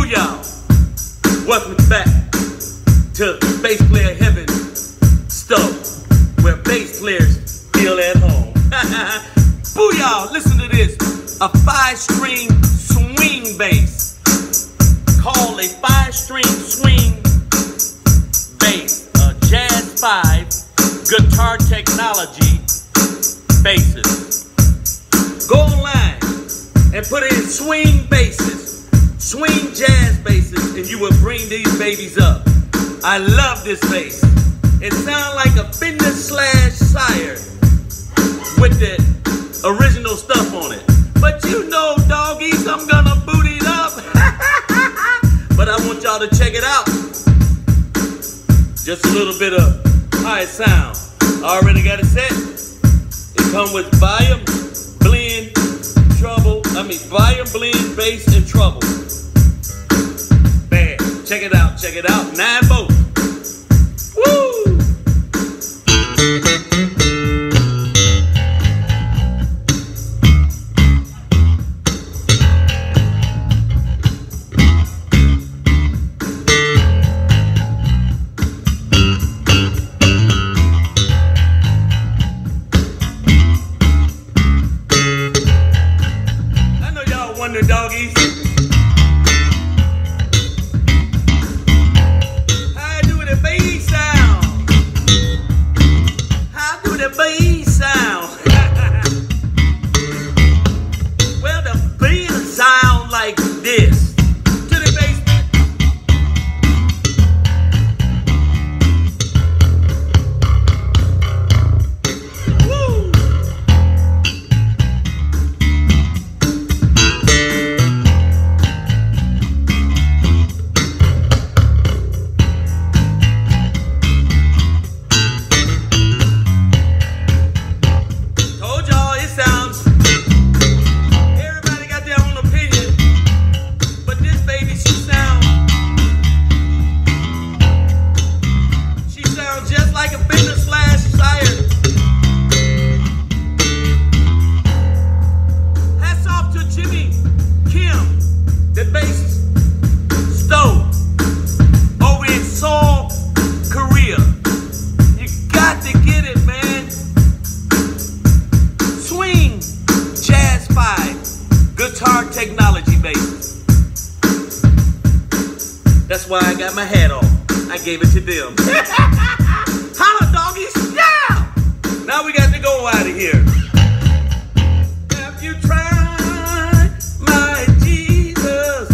Booyah! Welcome back to Bass Player Heaven Stove, where bass players feel at home. Booyah! Listen to this. A 5-string swing bass. Called a 5-string swing bass. A Jazz 5 guitar technology basses. Go online and put in swing basses, swing jazz basses, and you will bring these babies up. I love this bass. It sounds like a Fender /Sire with the original stuff on it. But you know, doggies, I'm gonna boot it up. But I want y'all to check it out. Just a little bit of how it sounds. I already got it set. It comes with volume, blend, volume, blend, bass, and treble. Bad. Check it out, check it out. 9 volts. Woo! Wonder, doggies. How do the bass sound? How do the bass sound? Well, the bass sound like this. To the basement. Woo! Guitar technology bass. That's why I got my hat on. I gave it to them. Holla, doggies! Yeah! Now we got to go out of here. Have you tried my Jesus?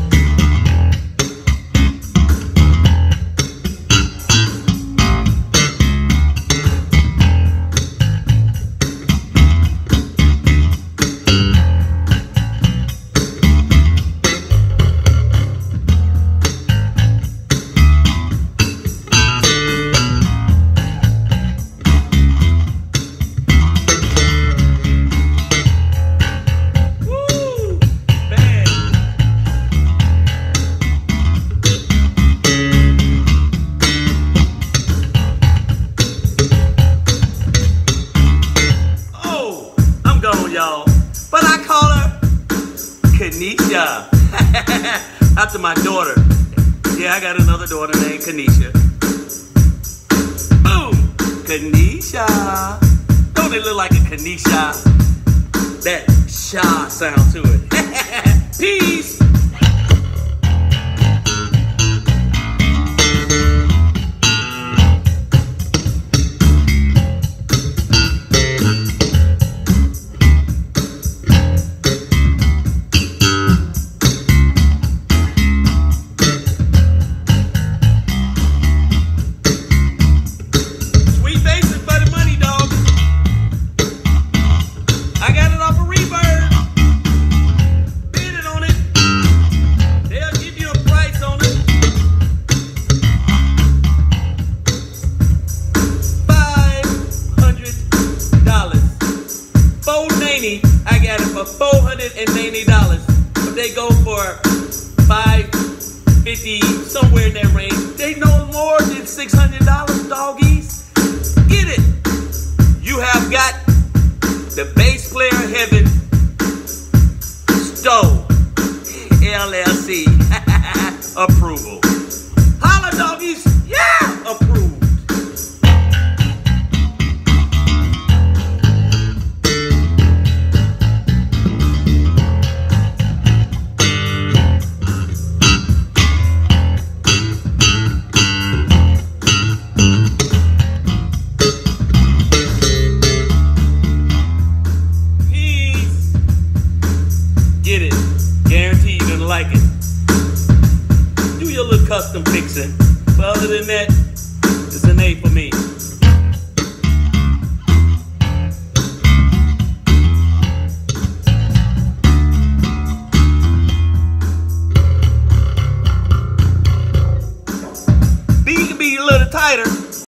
Y'all, but I call her Kenisha after my daughter. Yeah, I got another daughter named Kenisha. Boom, Kenisha. Don't it look like a Kenisha? That sha sound to it. Peace. I got it for $490, but they go for $550, somewhere in that range. They no more than $600, doggies. Get it. You have got the Bass Player Heaven Stove LLC. approval. Holla doggies, yeah, approved. Get it. Guarantee you're gonna like it. Do your little custom fixing. But other than that,